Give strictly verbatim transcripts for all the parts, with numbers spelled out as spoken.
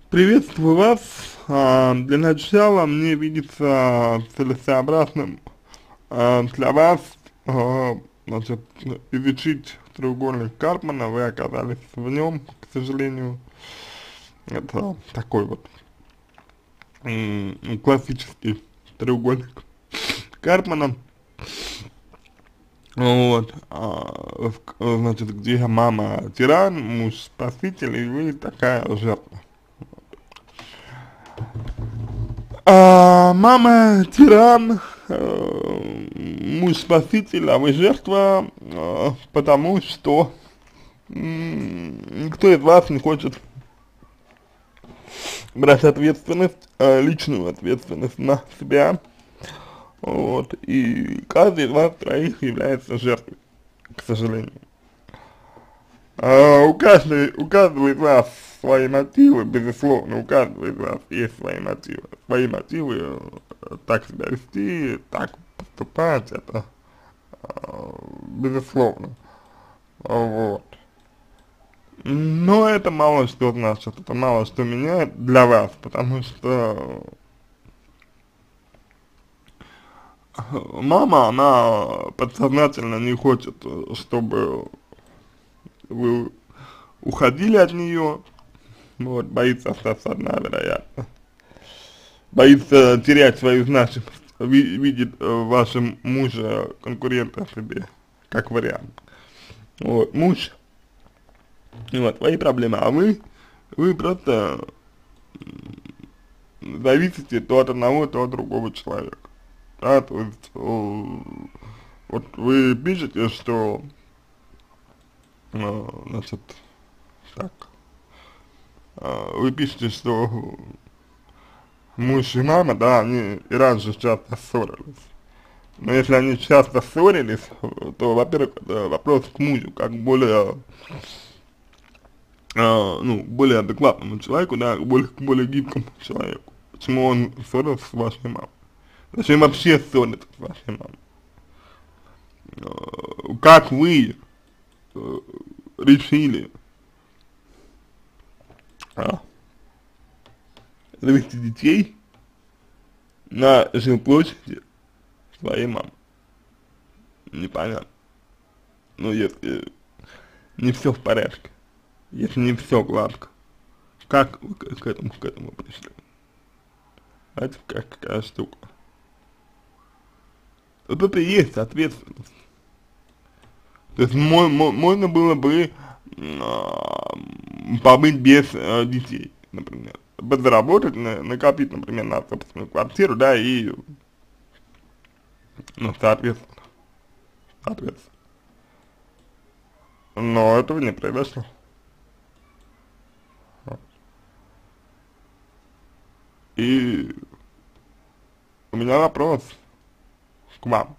Приветствую вас. А, Для начала мне видится целесообразным а, для вас, а, значит, изучить треугольник Карпмана. Вы оказались в нем, к сожалению. Это такой вот м, классический треугольник Карпмана. Вот, а, в- значит, где мама тиран, муж спаситель, и вы такая жертва. А, мама тиран, э, муж спаситель, а вы жертва, э, потому что м, никто из вас не хочет брать ответственность, э, личную ответственность на себя, вот, и каждый из вас троих является жертвой, к сожалению. А, у каждой, у каждого из вас свои мотивы, безусловно, у каждого из вас есть свои мотивы. Свои мотивы э, так себя вести, так поступать, это э, безусловно. Вот. Но это мало что значит, это мало что меняет для вас, потому что мама, она подсознательно не хочет, э, чтобы вы уходили от нее, вот, боится остаться одна, вероятно. Боится терять свою значимость, ви видит э, в вашем муже конкурента себе, как вариант. Вот, муж, вот, твои проблемы, а вы, вы просто зависите то от одного, то от другого человека. Да, то есть, э, вот вы пишете, что, э, значит, так, э, вы пишете, что муж и мама, да, они и раньше часто ссорились. Но если они часто ссорились, то, во-первых, это вопрос к мужу, как более, э, ну, более адекватному человеку, да, более, к более гибкому человеку. Почему он ссорился с вашей мамой? Зачем вообще ссориться с вашей мамой? Э, как вы э, решили а, завести детей на жилплощади своей мамы? Непонятно. Ну, если не все в порядке, если не все гладко, как вы к, к этому, к этому пришли? Знаете, как, какая штука. Вот это и есть ответственность. То есть мо мо можно было бы а, побыть без а, детей, например. Подзаработать, на, накопить, например, на собственную квартиру, да, и, ну, соответственно, соответственно. Но этого не произошло. И у меня вопрос к вам.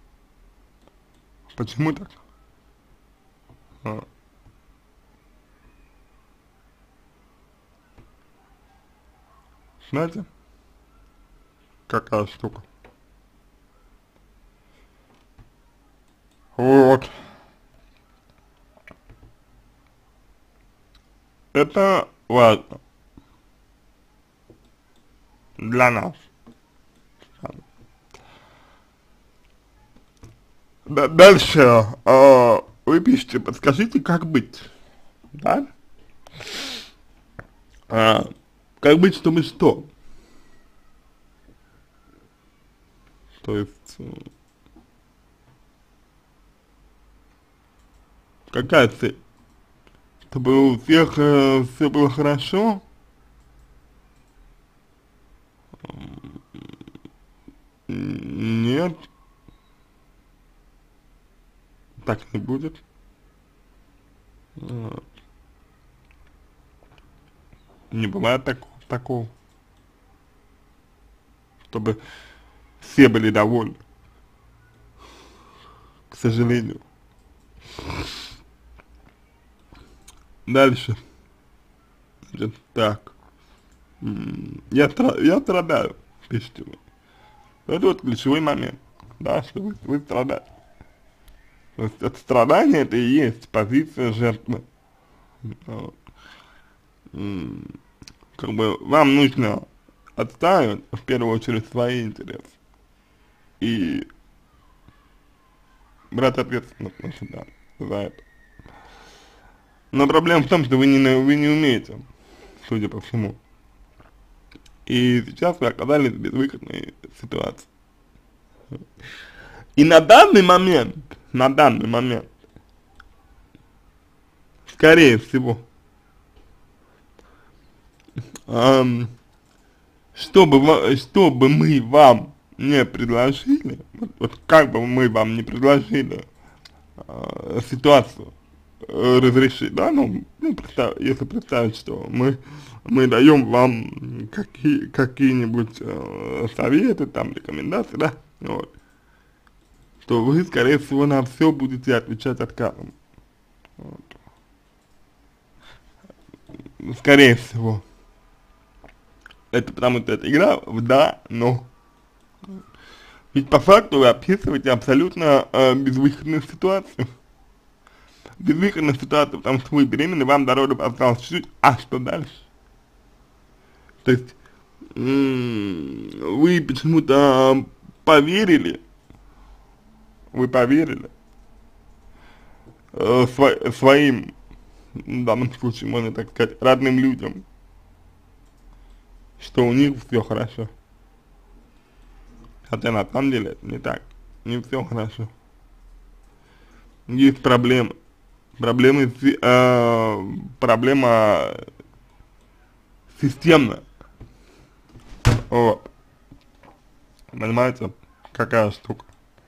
Почему так? А, знаете, какая штука? Вот. Это важно для нас. Да, дальше э, вы пишете, подскажите, как быть, да? А, как быть, чтобы что? То есть, э, какая цель? Чтобы у всех э, все было хорошо? Нет, так не будет. Э, Не бывает так, такого, чтобы все были довольны, к сожалению. Дальше, значит, так, м, я, стра- я страдаю, пишите вы. Это вот ключевой момент, да, что вы, вы страдаете. То есть это страдание, это и есть позиция жертвы. Вот. М, как бы вам нужно отстаивать в первую очередь свои интересы и брать ответственность на себя за это. Но проблема в том, что вы не, вы не умеете, судя по всему. И сейчас вы оказались в безвыходной ситуации. И на данный момент, на данный момент, скорее всего, эм, чтобы, чтобы мы вам не предложили, вот, вот как бы мы вам не предложили э, ситуацию э, разрешить, да, ну, ну представь, если представить, что мы, мы даем вам какие, какие-нибудь э, советы, там, рекомендации, да, вот, то вы, скорее всего, на все будете отвечать отказом. Вот. Скорее всего. Это потому что это игра в да, но. Ведь по факту вы описываете абсолютно э, безвыходную ситуацию. Безвыходную ситуацию, потому что вы беременны, вам до рода осталось чуть-чуть, а что дальше? То есть, вы почему-то поверили, вы поверили э, сво своим, в данном случае, можно так сказать, родным людям, что у них все хорошо. Хотя на самом деле это не так, не все хорошо. Есть проблемы. Проблемы, э, проблема системная. Вот. Понимаете, какая штука.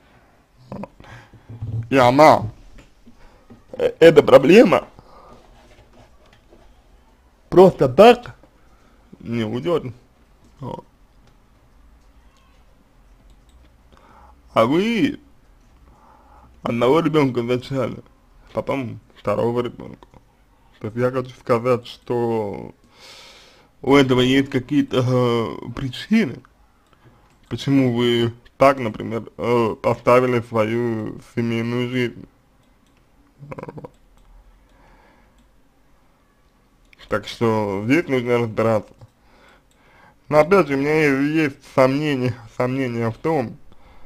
И она, э, эта проблема просто так не уйдет. Вот. А вы одного ребенка зачали, потом второго ребенка. То есть я хочу сказать, что у этого есть какие-то э, причины, почему вы так, например, э, поставили свою семейную жизнь. Вот. Так что здесь нужно разбираться. Но опять же, у меня есть сомнения, сомнения в том,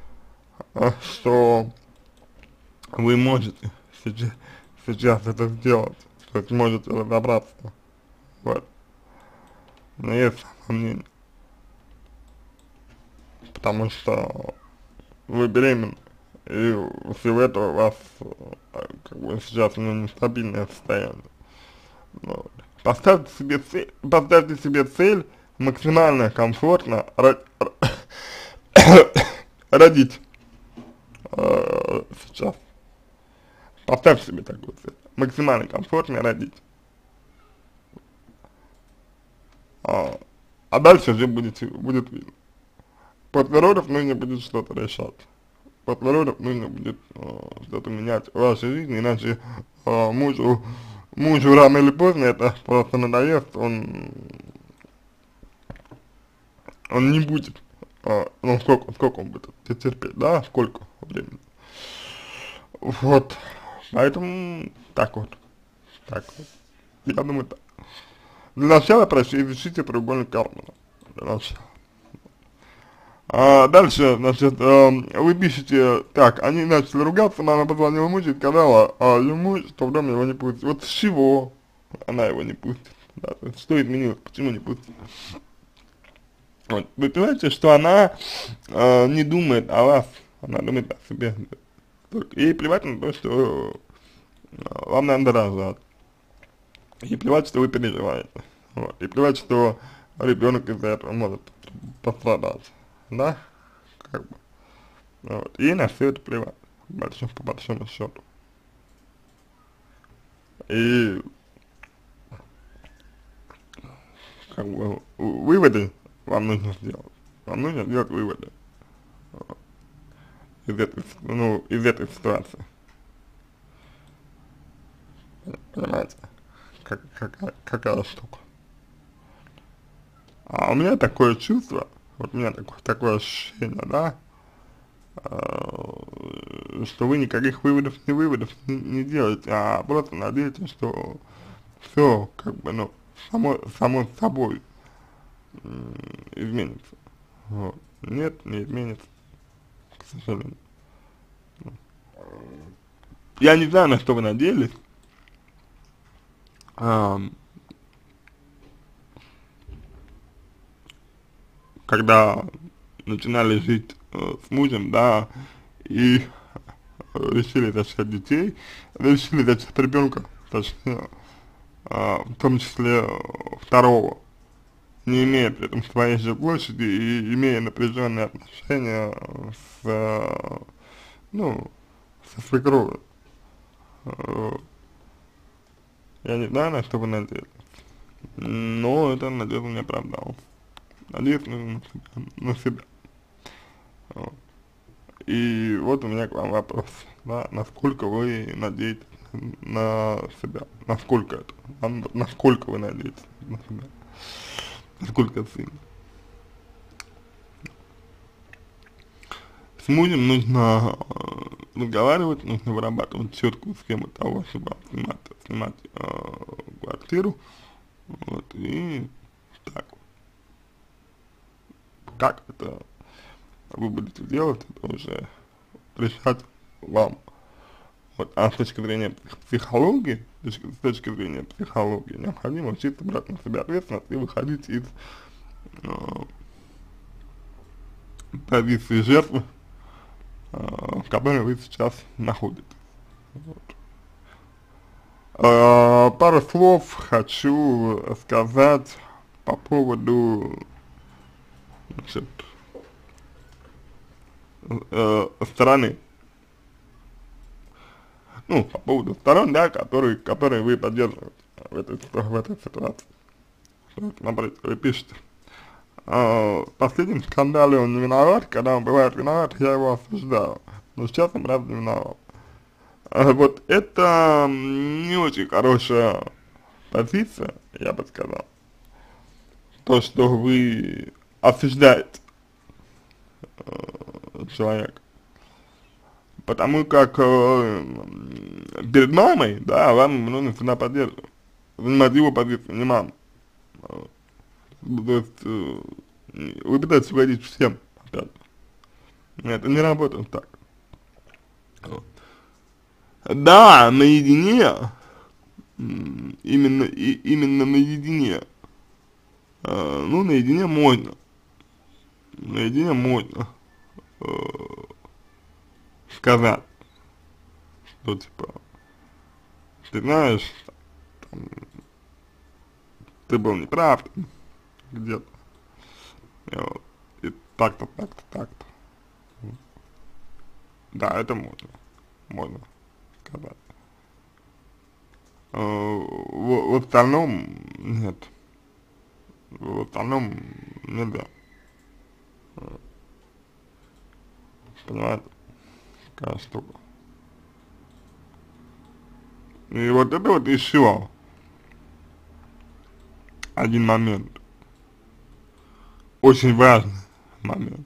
что вы можете сейчас, сейчас это сделать, то есть можете разобраться, вот, но есть сомнения, потому что вы беременны, и всего этого у вас, как бы, сейчас ну, нестабильное состояние, вот. Поставьте себе цель, поставьте себе цель максимально комфортно родить э, сейчас. Поставь себе такую цель. Максимально комфортно родить. А, а дальше уже будет, будет видно. После родов нужно будет что-то решать. После родов нужно будет э, что-то менять в вашей жизни, иначе э, мужу, мужу рано или поздно это просто надоест, он, он не будет, э, ну сколько, сколько он будет терпеть, да, сколько времени. Вот, поэтому так вот, так вот, я думаю так. Для начала, проще, изучите треугольник Карпмана, для начала. А дальше, значит, э, вы пишете, так, они начали ругаться, мама позвонила мужу и сказала а, ему, что в дом его не пустит. Вот с чего она его не пустит, да, то есть, что изменилось, почему не пустит. Вот, вы понимаете, что она э, не думает о вас, она думает о себе. Ей плевать на то, что вам надо рожать. Ей плевать, что вы переживаете. Вот. И плевать, что ребенок из-за этого может пострадать. Да? Как бы. Вот. Ей на все это плевать. Большим, по большому счету. И как бы выводы вам нужно сделать. Вам нужно сделать выводы. Вот. Из этой, ну, из этой ситуации. Понимаете? Как, какая, какая штука. А у меня такое чувство, вот у меня такое, такое ощущение, да, э, что вы никаких выводов, не выводов не, не делаете, а просто надеетесь, что все, как бы, ну, само, само собой м, изменится. Вот. Нет, не изменится, к сожалению. Я не знаю, на что вы надеялись, а, когда начинали жить э, с мужем, да, и э, решили зачать детей, решили зачать ребенка, точнее, а, в том числе э, второго, не имея при этом своей же площади и имея напряженные отношения с, э, ну, со свекровью. Э, Я не знаю, на что вы надеялись, но это надежда не оправдала. Надеюсь на себя. На себя. Вот. И вот у меня к вам вопрос, да, насколько вы надеетесь на себя, насколько это, а, насколько вы надеетесь на себя, насколько сильно. С мужем нужно э, разговаривать, нужно вырабатывать четкую схему того, чтобы снимать, снимать э, квартиру, вот, и так вот. Как это вы будете делать, это уже решать вам. Вот, а с точки зрения психологии, с точки, с точки зрения психологии, необходимо учиться брать на себя ответственность и выходить из э, позиции жертвы, э, в которой вы сейчас находитесь. Вот. Э, пару слов хочу сказать по поводу, значит, э, стороны, ну, по поводу сторон, да, которые, которые вы поддерживаете в этой, в этой ситуации. Вот, смотрите, вы пишете: а, в последнем скандале он не виноват, когда он бывает виноват, я его осуждаю, но сейчас он правда не виноват. А, вот это не очень хорошая позиция, я бы сказал, то, что вы осуждаете э, человека, потому как э, перед мамой, да, вам нужно всегда поддерживать, занимать его позицию, не маму. То есть э, вы пытаетесь угодить всем, опять. Это не работает так. Вот. Да, наедине, именно, и, именно наедине, э, ну, наедине можно, наедине можно э, сказать, что, типа, ты знаешь, там, ты был неправ где-то, и, вот, и так-то, так-то, так-то. Да, это можно, можно сказать. Э, в, в остальном нет, в остальном нельзя, понимаете, такая штука. И вот это вот еще один момент, очень важный момент.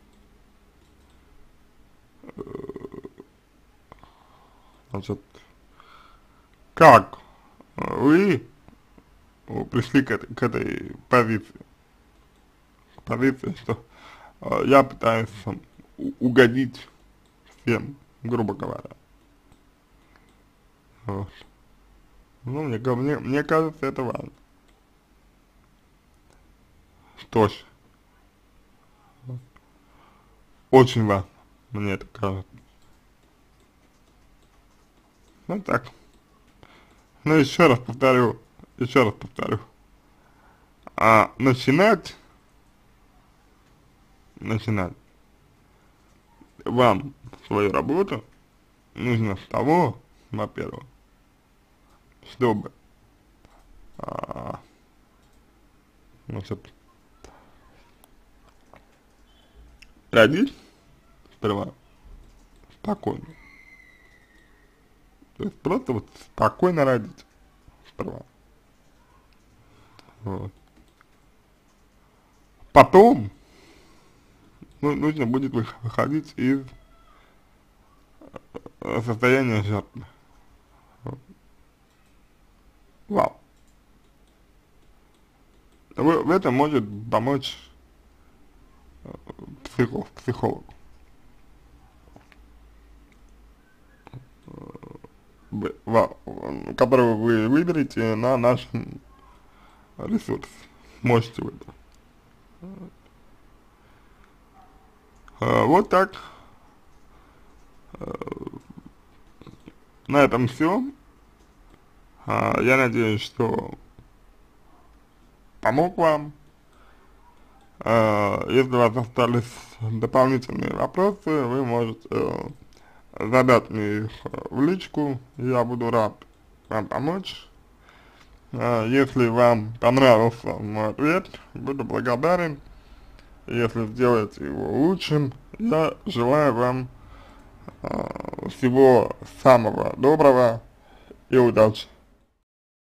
Значит, как вы пришли к этой, к этой позиции, к позиции, что э, я пытаюсь там, угодить всем, грубо говоря. Вот. Ну, мне, мне, мне кажется, это важно. Что ж, очень важно, мне это кажется. Ну так, ну еще раз повторю, еще раз повторю. А начинать, начинать вам свою работу нужно с того, во-первых, чтобы а, значит, родить сперва спокойно. То есть просто вот спокойно родить сперва. Вот. Потом ну, нужно будет выходить из э, состояния жертвы. Вот. Вау. в, в этом может помочь э, психолог, психолог, в- ва- которого вы выберете на нашем ресурсе. Можете выбрать. Э, вот так. На этом все. Я надеюсь, что помог вам. Э, Если у вас остались дополнительные вопросы, вы можете э, задать мне их э, в личку, я буду рад вам помочь. Э, Если вам понравился мой ответ, буду благодарен. Если сделаете его лучшим, я желаю вам э, всего самого доброго и удачи.